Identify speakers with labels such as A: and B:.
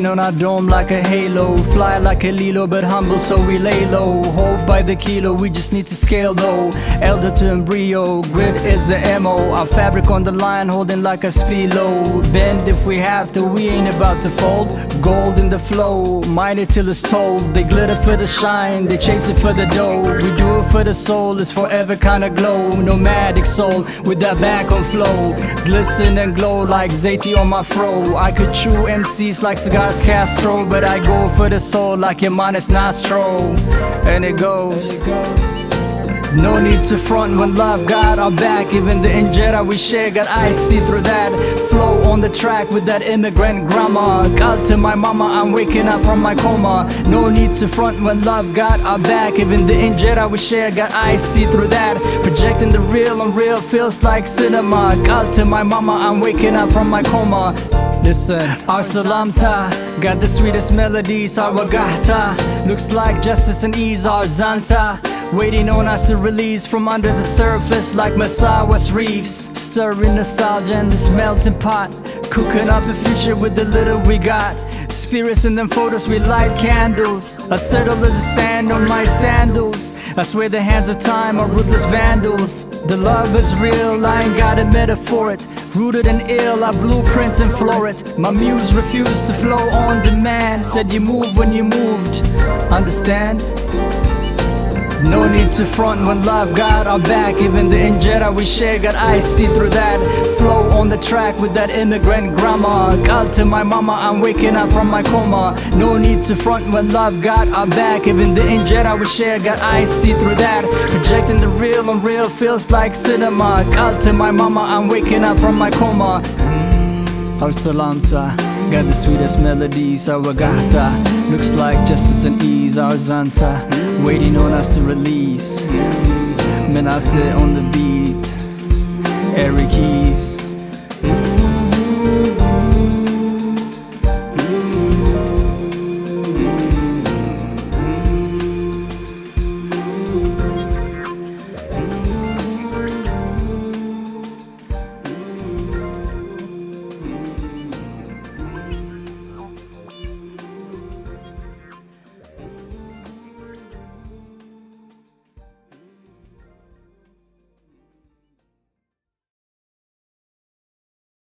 A: Waiting on our dome like a halo. Fly like a Lilo, but humble so we lay low. Hold by the kilo, we just need to scale though. Elder to embryo, grit is the MO. Our fabric on the line, holding like a spilo. Bend if we have to, we ain't about to fold. Gold in the flow, mine it till it's told. They glitter for the shine, they chase it for the dough. We do it for the soul, it's forever kinda glow. Nomadic soul, with that back on flow. Glisten and glow like Zayty on my fro. I could chew MCs like cigars Castro, but I go for the soul like Hermanes Nostro. And it goes, no need to front when love got our back. Even the injera we share got eyes see through that. Flow on the track with that immigrant grammar. Call to my mama, I'm waking up from my coma. No need to front when love got our back. Even the injera we share got eyes see through that. Projecting the real on real feels like cinema. Call to my mama, I'm waking up from my coma. Listen, our Salamta got the sweetest melodies, our Wagahta looks like justice and ease, our Zanta waiting on us to release from under the surface like Masawas reefs. Stirring nostalgia in this melting pot, cooking up a future with the little we got. Spirits in them photos, we light candles. I settle in the sand on my sandals. I swear the hands of time are ruthless vandals. The love is real, I ain't got a metaphor it. Rooted and ill, I blueprint and floor it. My muse refused to flow on demand. Said you move when you moved, understand? No need to front when love got our back. Even the injera we share got eyes see through that. Flow on the track with that immigrant grammar. Call to my mama, I'm waking up from my coma. No need to front when love got our back. Even the injera we share got eyes see through that. Projecting the real on real feels like cinema. Call to my mama, I'm waking up from my coma. Our Salamta got the sweetest melodies, our Wagahta looks like justice and ease, our Zanta waiting on us to release. Man, I sit on the beat, Eric Keys.